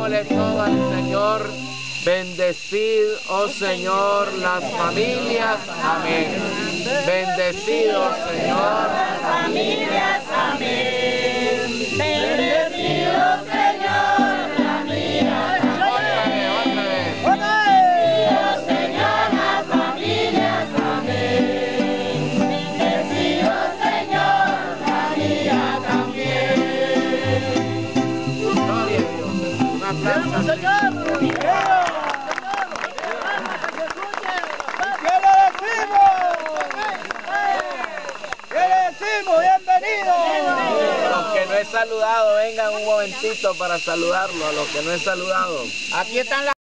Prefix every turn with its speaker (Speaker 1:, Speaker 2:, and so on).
Speaker 1: Démosle todo al Señor. Bendecid, oh Señor, las familias. Amén. Bendecido, Señor, las familias. Amén.
Speaker 2: Bendecido, Señor, la mía.
Speaker 1: Otra vez.
Speaker 2: Bendecido, Señor, las familias. Amén. Bendecido, Señor, la mía también.
Speaker 1: Gloria a Dios. Un aplauso al Señor.
Speaker 2: ¡Bienvenido!
Speaker 1: Los que no he saludado, vengan un momentito para saludarlo. A los que no he saludado.
Speaker 2: Aquí están las